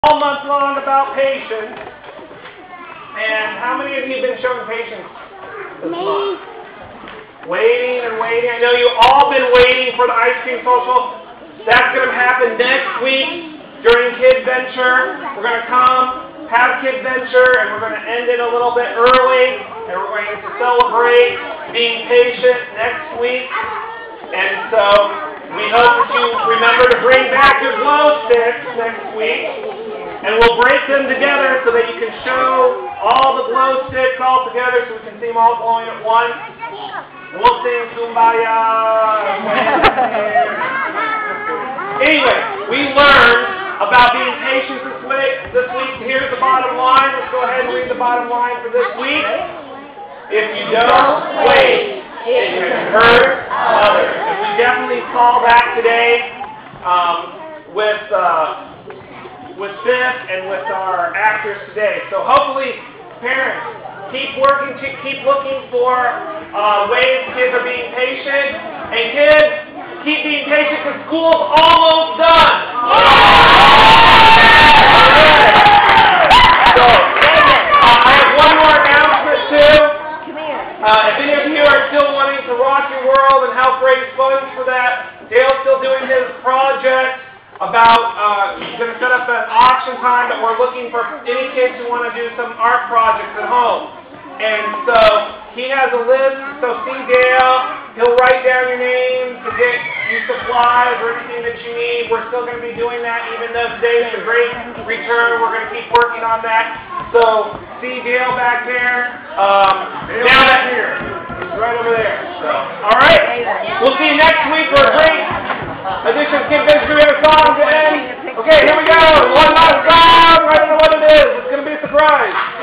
all month long about patience. And how many of you have been showing patience this month? Waiting and waiting. I know you've all been waiting for the ice cream social. That's going to happen next week during Kidventure. We're going to come, have Kidventure, and we're going to end it a little bit early. And we're going to celebrate being patient next week. And so we hope that you remember to bring back your glow sticks next week. And we'll break them together so that you can show all the glow sticks all together so we can see them all glowing at once. And we'll sing Kumbaya. Anyway, we learned about being patient this week. Here's the bottom line. Let's go ahead and read the bottom line for this week. If you don't wait, it can hurt others. And we definitely saw that today with Biff and with our actors today. So hopefully, parents, keep working, keep looking for ways kids are being patient. And kids, keep being patient because school's almost done. So, I have one more announcement too. If any of you are still wanting to rock your world and help raise funds for that, Dale's still doing his project about, he's going to set up an auction time that we're looking for any kids who want to do some art projects at home. And so he has a list, so see Dale, he'll write down your names to get you supplies or anything that you need. We're still going to be doing that even though today's a great return. We're going to keep working on that. So see Dale back there. Down back here. He's right over there. So, all right. We'll see you next week for a great edition of Kidventure. Do we have a song to end? Okay, here we go. One last song. I don't know what it is. It's going to be a surprise.